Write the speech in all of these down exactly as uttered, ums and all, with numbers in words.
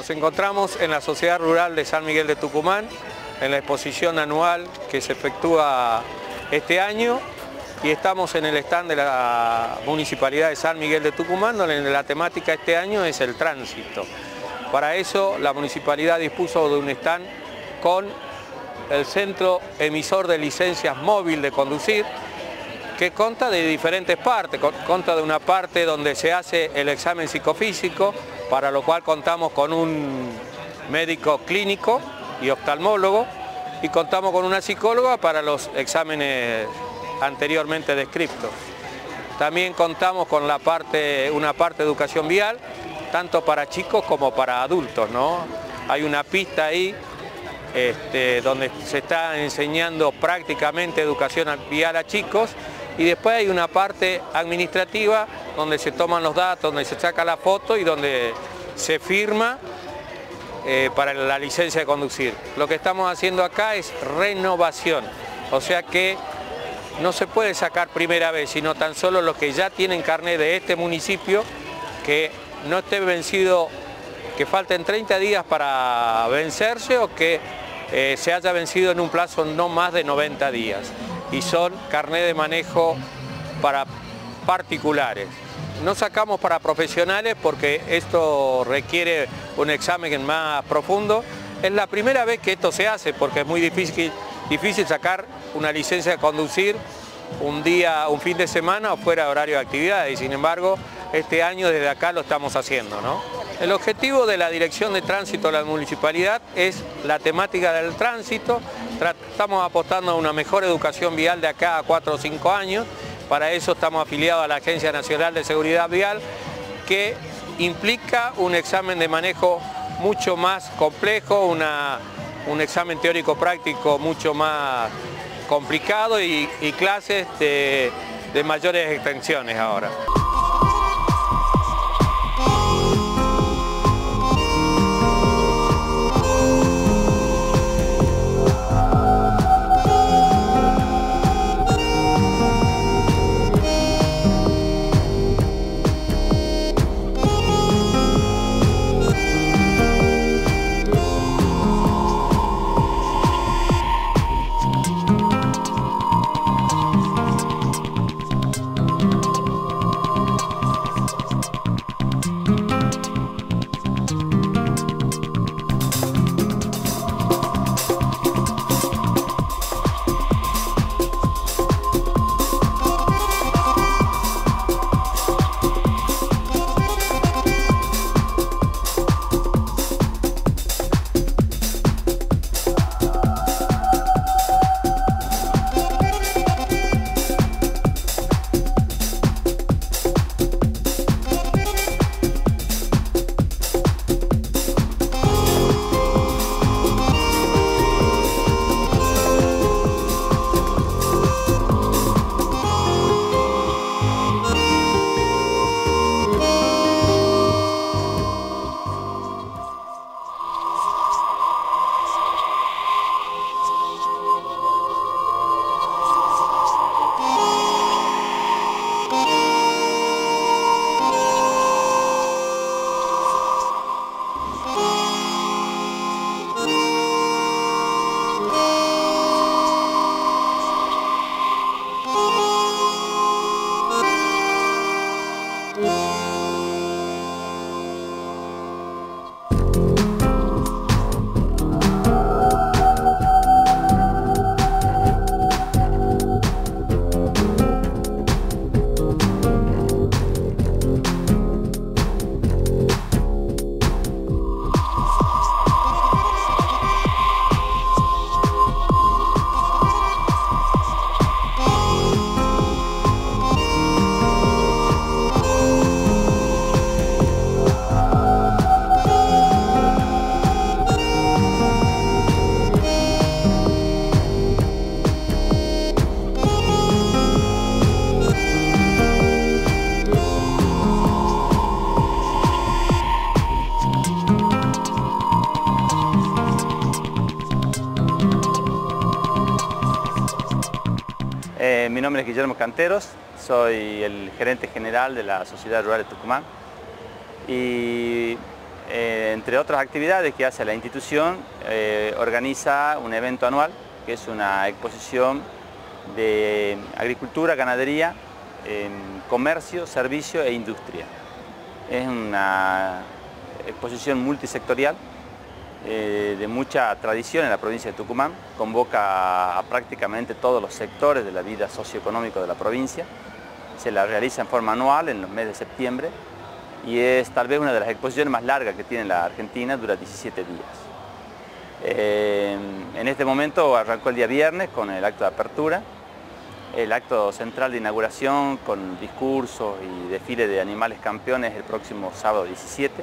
Nos encontramos en la Sociedad Rural de San Miguel de Tucumán, en la exposición anual que se efectúa este año, y estamos en el stand de la Municipalidad de San Miguel de Tucumán, donde la temática este año es el tránsito. Para eso la Municipalidad dispuso de un stand con el Centro Emisor de Licencias Móvil de Conducir, que consta de diferentes partes. Consta de una parte donde se hace el examen psicofísico, para lo cual contamos con un médico clínico y oftalmólogo, y contamos con una psicóloga para los exámenes anteriormente descritos. También contamos con la parte, una parte de educación vial, tanto para chicos como para adultos, ¿no? Hay una pista ahí este, donde se está enseñando prácticamente educación vial a chicos, y después hay una parte administrativa donde se toman los datos, donde se saca la foto y donde se firma eh, para la licencia de conducir. Lo que estamos haciendo acá es renovación, o sea que no se puede sacar primera vez, sino tan solo los que ya tienen carnet de este municipio, que no esté vencido, que falten treinta días para vencerse, o que eh, se haya vencido en un plazo no más de noventa días. Y son carnet de manejo para particulares. No sacamos para profesionales porque esto requiere un examen más profundo. Es la primera vez que esto se hace, porque es muy difícil, difícil sacar una licencia de conducir un día, un fin de semana o fuera de horario de actividades, y sin embargo este año desde acá lo estamos haciendo, ¿no? El objetivo de la Dirección de Tránsito de la Municipalidad es la temática del tránsito. Estamos apostando a una mejor educación vial de acá a cuatro o cinco años. Para eso estamos afiliados a la Agencia Nacional de Seguridad Vial, que implica un examen de manejo mucho más complejo, una, un examen teórico-práctico mucho más complicado y, y clases de, de mayores extensiones ahora. Eh, mi nombre es Guillermo Canteros, soy el gerente general de la Sociedad Rural de Tucumán y eh, entre otras actividades que hace la institución, eh, organiza un evento anual, que es una exposición de agricultura, ganadería, eh, comercio, servicio e industria. Es una exposición multisectorial eh, de mucha tradición en la provincia de Tucumán, convoca a, a prácticamente todos los sectores de la vida socioeconómica de la provincia, se la realiza en forma anual en los meses de septiembre y es tal vez una de las exposiciones más largas que tiene la Argentina, dura diecisiete días. Eh, en este momento arrancó el día viernes con el acto de apertura, el acto central de inauguración con discursos y desfile de animales campeones el próximo sábado diecisiete.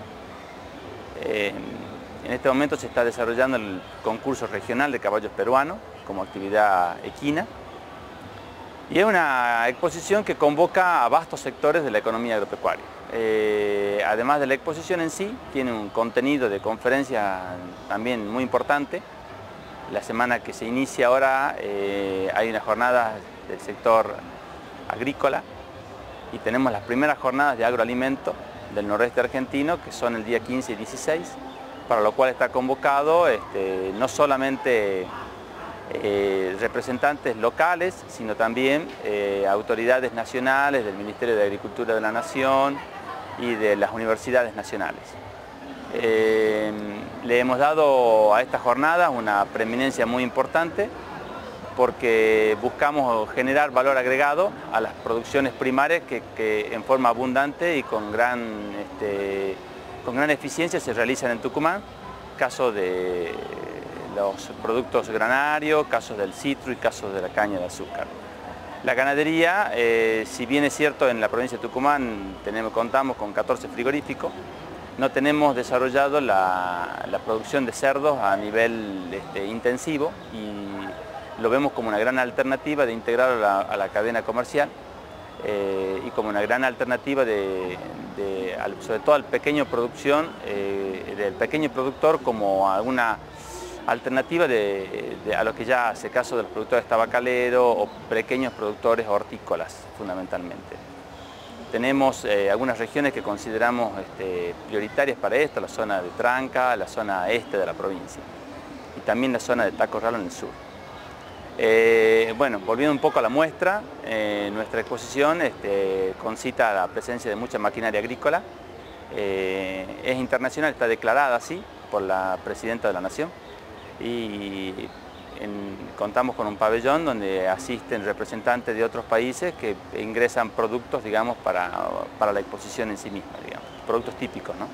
Eh, en este momento se está desarrollando el concurso regional de caballos peruanos como actividad equina y es una exposición que convoca a vastos sectores de la economía agropecuaria. Eh, además de la exposición en sí, tiene un contenido de conferencias también muy importante. La semana que se inicia ahora eh, hay unas jornadas del sector agrícola y tenemos las primeras jornadas de agroalimento del noroeste argentino, que son el día quince y dieciséis, para lo cual está convocado este, no solamente eh, representantes locales, sino también eh, autoridades nacionales del Ministerio de Agricultura de la Nación y de las universidades nacionales. Eh, le hemos dado a estas jornadas una preeminencia muy importante porque buscamos generar valor agregado a las producciones primarias que, que en forma abundante y con gran, este, con gran eficiencia se realizan en Tucumán, caso de los productos granarios, casos del citro y casos de la caña de azúcar. La ganadería, eh, si bien es cierto en la provincia de Tucumán tenemos, contamos con catorce frigoríficos, no tenemos desarrollado la, la producción de cerdos a nivel este, intensivo y lo vemos como una gran alternativa de integrar a la, a la cadena comercial eh, y como una gran alternativa de, de, al, sobre todo al pequeño producción, eh, del pequeño productor como alguna alternativa de, de, a lo que ya hace caso de los productores tabacaleros o pequeños productores hortícolas fundamentalmente. Tenemos eh, algunas regiones que consideramos este, prioritarias para esto, la zona de Tranca, la zona este de la provincia y también la zona de Tacorralo en el sur. Eh, bueno, volviendo un poco a la muestra, eh, nuestra exposición este, concita la presencia de mucha maquinaria agrícola, eh, es internacional, está declarada así por la Presidenta de la Nación y en, contamos con un pabellón donde asisten representantes de otros países que ingresan productos, digamos, para, para la exposición en sí misma, digamos, productos típicos, ¿no?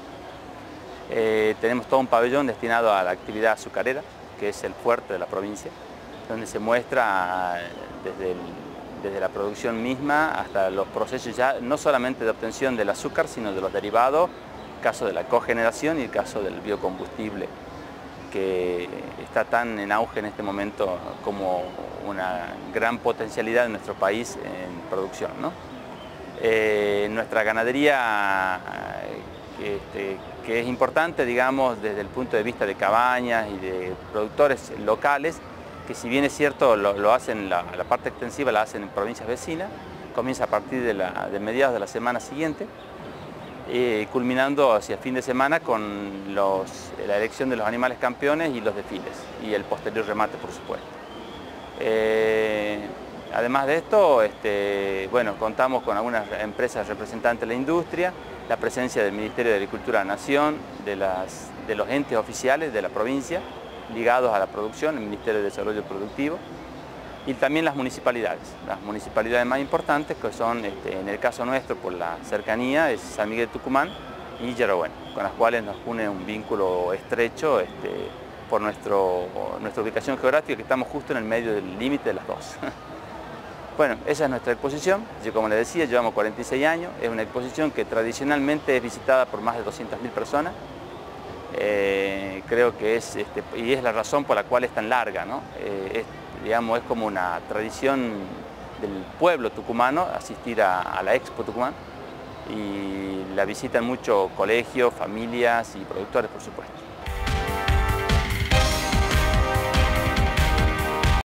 Eh, tenemos todo un pabellón destinado a la actividad azucarera, que es el fuerte de la provincia, donde se muestra desde, el, desde la producción misma hasta los procesos ya no solamente de obtención del azúcar, sino de los derivados, el caso de la cogeneración y el caso del biocombustible, que está tan en auge en este momento como una gran potencialidad en nuestro país en producción, ¿no? Eh, nuestra ganadería, este, que es importante, digamos, desde el punto de vista de cabañas y de productores locales, que si bien es cierto lo, lo hacen, la, la parte extensiva la hacen en provincias vecinas, comienza a partir de, la, de mediados de la semana siguiente, eh, culminando hacia fin de semana con los, la elección de los animales campeones y los desfiles, y el posterior remate, por supuesto. Eh, además de esto, este, bueno, contamos con algunas empresas representantes de la industria, la presencia del Ministerio de Agricultura de la Nación, de, las, de los entes oficiales de la provincia, ligados a la producción, el Ministerio de Desarrollo Productivo, y también las municipalidades, las municipalidades más importantes que son, este, en el caso nuestro, por la cercanía, es San Miguel de Tucumán y Yerbabuena, con las cuales nos une un vínculo estrecho este, por nuestro, nuestra ubicación geográfica, que estamos justo en el medio del límite de las dos. Bueno, esa es nuestra exposición. Yo, como les decía, llevamos cuarenta y seis años, es una exposición que tradicionalmente es visitada por más de doscientas mil personas. Eh, creo que es, este, y es la razón por la cual es tan larga, ¿no? Eh, es, digamos, es como una tradición del pueblo tucumano asistir a, a la Expo Tucumán y la visitan muchos colegios, familias y productores, por supuesto.